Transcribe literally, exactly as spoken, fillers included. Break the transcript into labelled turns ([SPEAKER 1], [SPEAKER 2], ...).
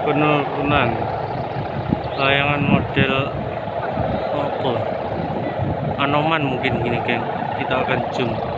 [SPEAKER 1] penurunan layangan model apa Anoman mungkin gini geng, kita akan zoom.